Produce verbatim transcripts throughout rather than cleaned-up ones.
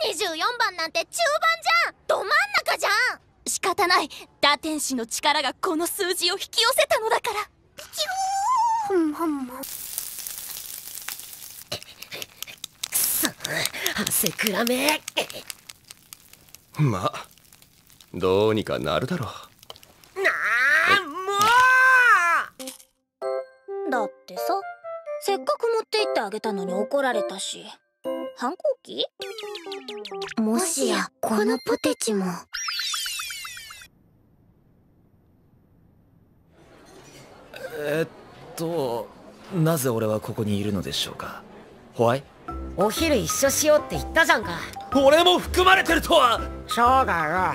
にじゅうよんばんなんて中盤じゃん。ど真ん中じゃん。 仕方ない。打天使の力がこの数字を引き寄せたのだから。 ふんふん。くそ、汗くらめ。 まあどうにかなるだろう。 なあ、もうだってさ、せっかく持って行ってあげたのに怒られたし。反抗期？もしやこのポテチも。 えっとなぜ俺はここにいるのでしょうか。ホワイ？ お昼一緒しようって言ったじゃんか。 俺も含まれてるとは。 そうだよ。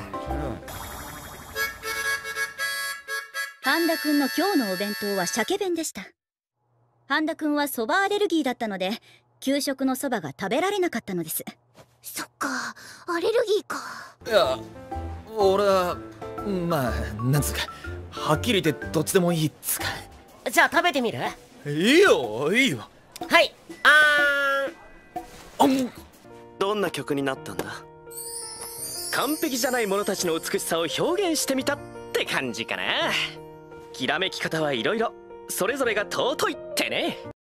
半田くんの今日のお弁当は鮭弁でした。半田くんはそばアレルギーだったので給食のそばが食べられなかったのです。 そっか、アレルギーか。 いや俺はまあなんつうかはっきり言ってどっちでもいいっつか。 じゃあ食べてみる？ いいよいいよ。 はい、あーん。 どんな曲になったんだ？完璧じゃない者たちの美しさを表現してみたって感じかな。きらめき方はいろいろ、それぞれが尊いってね。